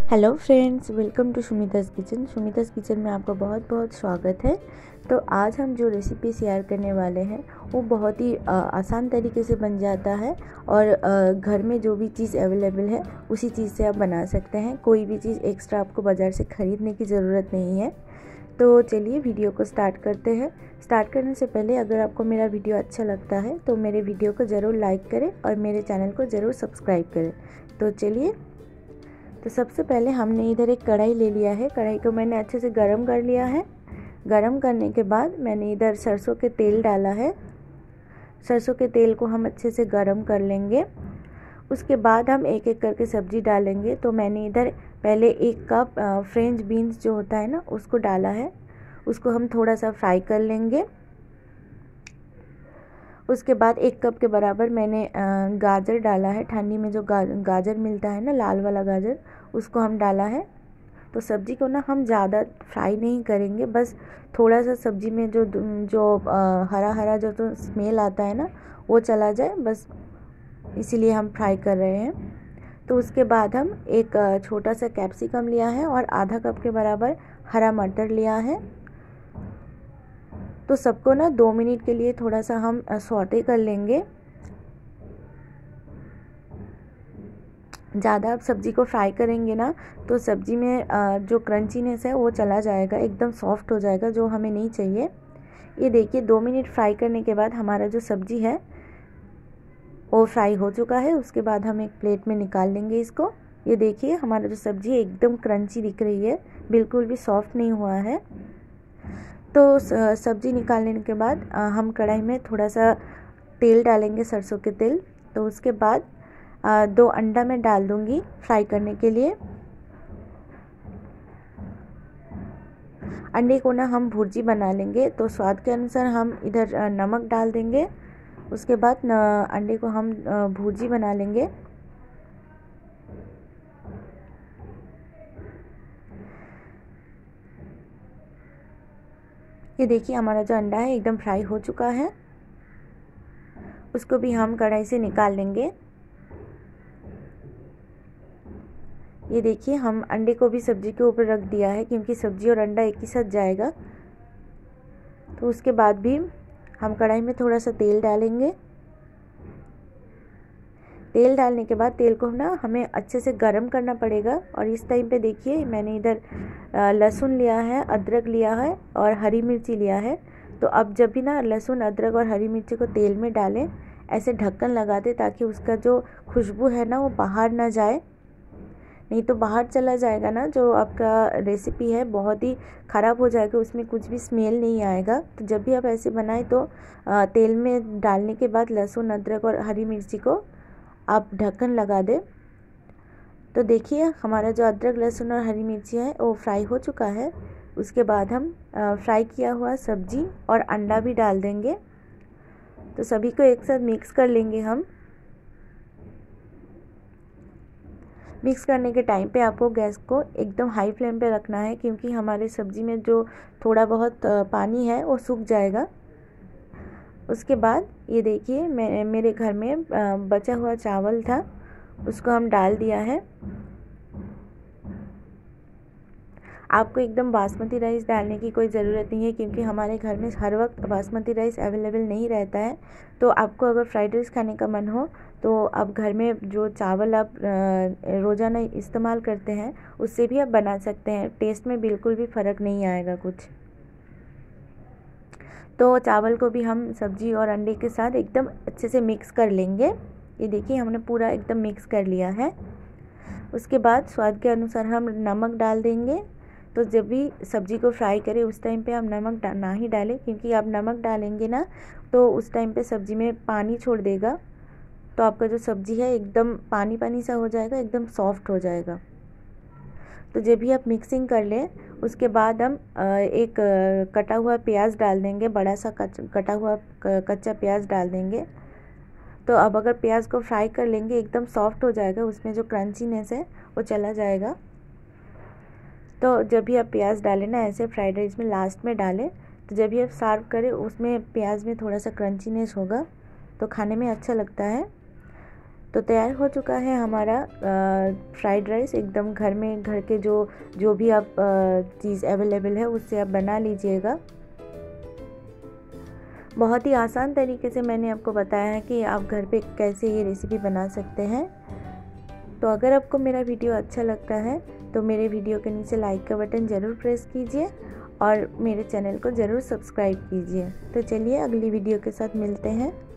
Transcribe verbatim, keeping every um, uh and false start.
Hello friends, welcome to Sumita's kitchen. Sumita's kitchen में आपका बहुत बहुत स्वागत है। तो आज हम जो रेसिपी शेयर करने वाले हैं वो बहुत ही आ, आसान तरीके से बन जाता है और आ, घर में जो भी चीज़ अवेलेबल है उसी चीज़ से आप बना सकते हैं। कोई भी चीज़ एक्स्ट्रा आपको बाज़ार से ख़रीदने की ज़रूरत नहीं है। तो चलिए वीडियो को स्टार्ट करते हैं। स्टार्ट करने से पहले अगर आपको मेरा वीडियो अच्छा लगता है तो मेरे वीडियो को ज़रूर लाइक करें और मेरे चैनल को ज़रूर सब्सक्राइब करें। तो चलिए, तो सबसे पहले हमने इधर एक कढ़ाई ले लिया है। कढ़ाई को मैंने अच्छे से गरम कर लिया है। गरम करने के बाद मैंने इधर सरसों के तेल डाला है। सरसों के तेल को हम अच्छे से गरम कर लेंगे। उसके बाद हम एक एक करके सब्ज़ी डालेंगे। तो मैंने इधर पहले एक कप फ्रेंच बीन्स जो होता है ना उसको डाला है। उसको हम थोड़ा सा फ्राई कर लेंगे। उसके बाद एक कप के बराबर मैंने गाजर डाला है। ठंडी में जो गा, गाजर मिलता है ना, लाल वाला गाजर, उसको हम डाला है। तो सब्ज़ी को ना हम ज़्यादा फ्राई नहीं करेंगे, बस थोड़ा सा सब्ज़ी में जो जो आ, हरा हरा जो तो स्मेल आता है ना वो चला जाए, बस इसीलिए हम फ्राई कर रहे हैं। तो उसके बाद हम एक छोटा सा कैप्सिकम लिया है और आधा कप के बराबर हरा मटर लिया है। तो सबको ना दो मिनट के लिए थोड़ा सा हम सौते कर लेंगे। ज़्यादा आप सब्ज़ी को फ्राई करेंगे ना तो सब्ज़ी में जो क्रंचीनेस है वो चला जाएगा, एकदम सॉफ्ट हो जाएगा, जो हमें नहीं चाहिए। ये देखिए, दो मिनट फ्राई करने के बाद हमारा जो सब्ज़ी है वो फ्राई हो चुका है। उसके बाद हम एक प्लेट में निकाल लेंगे इसको। ये देखिए, हमारा जो सब्ज़ी है एकदम क्रंची दिख रही है, बिल्कुल भी सॉफ्ट नहीं हुआ है। तो सब्ज़ी निकालने के बाद हम कढ़ाई में थोड़ा सा तेल डालेंगे, सरसों के तेल। तो उसके बाद दो अंडा मैं डाल दूंगी फ्राई करने के लिए। अंडे को ना हम भुर्जी बना लेंगे। तो स्वाद के अनुसार हम इधर नमक डाल देंगे। उसके बाद अंडे को हम भुर्जी बना लेंगे। ये देखिए, हमारा जो अंडा है एकदम फ्राई हो चुका है। उसको भी हम कढ़ाई से निकाल लेंगे। ये देखिए, हम अंडे को भी सब्जी के ऊपर रख दिया है क्योंकि सब्जी और अंडा एक ही साथ जाएगा। तो उसके बाद भी हम कढ़ाई में थोड़ा सा तेल डालेंगे। तेल डालने के बाद तेल को ना हमें अच्छे से गरम करना पड़ेगा। और इस टाइम पे देखिए, मैंने इधर लहसुन लिया है, अदरक लिया है और हरी मिर्ची लिया है। तो अब जब भी ना लहसुन, अदरक और हरी मिर्ची को तेल में डालें, ऐसे ढक्कन लगा दें ताकि उसका जो खुशबू है ना वो बाहर ना जाए। नहीं तो बाहर चला जाएगा ना, जो आपका रेसिपी है बहुत ही ख़राब हो जाएगा, उसमें कुछ भी स्मेल नहीं आएगा। तो जब भी आप ऐसे बनाएं तो तेल में डालने के बाद लहसुन, अदरक और हरी मिर्ची को आप ढक्कन लगा दें। तो देखिए, हमारा जो अदरक, लहसुन और हरी मिर्ची है वो फ्राई हो चुका है। उसके बाद हम फ्राई किया हुआ सब्जी और अंडा भी डाल देंगे। तो सभी को एक साथ मिक्स कर लेंगे हम। मिक्स करने के टाइम पे आपको गैस को एकदम हाई फ्लेम पे रखना है क्योंकि हमारे सब्ज़ी में जो थोड़ा बहुत पानी है वो सूख जाएगा। उसके बाद ये देखिए, मैं मेरे घर में बचा हुआ चावल था, उसको हम डाल दिया है। आपको एकदम बासमती राइस डालने की कोई ज़रूरत नहीं है क्योंकि हमारे घर में हर वक्त बासमती राइस अवेलेबल नहीं रहता है। तो आपको अगर फ्राइड राइस खाने का मन हो तो आप घर में जो चावल आप रोज़ाना इस्तेमाल करते हैं उससे भी आप बना सकते हैं। टेस्ट में बिल्कुल भी फ़र्क नहीं आएगा कुछ। तो चावल को भी हम सब्जी और अंडे के साथ एकदम अच्छे से मिक्स कर लेंगे। ये देखिए, हमने पूरा एकदम मिक्स कर लिया है। उसके बाद स्वाद के अनुसार हम नमक डाल देंगे। तो जब भी सब्ज़ी को फ्राई करें उस टाइम पे आप नमक ना ही डालें क्योंकि आप नमक डालेंगे ना तो उस टाइम पे सब्ज़ी में पानी छोड़ देगा। तो आपका जो सब्ज़ी है एकदम पानी पानी सा हो जाएगा, एकदम सॉफ्ट हो जाएगा। तो जब भी आप मिक्सिंग कर लें उसके बाद हम एक कटा हुआ प्याज डाल देंगे, बड़ा सा कटा हुआ कच्चा प्याज डाल देंगे। तो अब अगर प्याज को फ्राई कर लेंगे एकदम सॉफ्ट हो जाएगा, उसमें जो क्रंचीनेस है वो चला जाएगा। तो जब भी आप प्याज डालें ना, ऐसे फ्राइड राइस में लास्ट में डालें, तो जब भी आप सर्व करें उसमें प्याज में थोड़ा सा क्रंचीनेस होगा तो खाने में अच्छा लगता है। तो तैयार हो चुका है हमारा फ्राइड राइस। एकदम घर में घर के जो जो भी आप चीज़ अवेलेबल है उससे आप बना लीजिएगा। बहुत ही आसान तरीके से मैंने आपको बताया है कि आप घर पे कैसे ये रेसिपी बना सकते हैं। तो अगर आपको मेरा वीडियो अच्छा लगता है तो मेरे वीडियो के नीचे लाइक का बटन ज़रूर प्रेस कीजिए और मेरे चैनल को ज़रूर सब्सक्राइब कीजिए। तो चलिए अगली वीडियो के साथ मिलते हैं।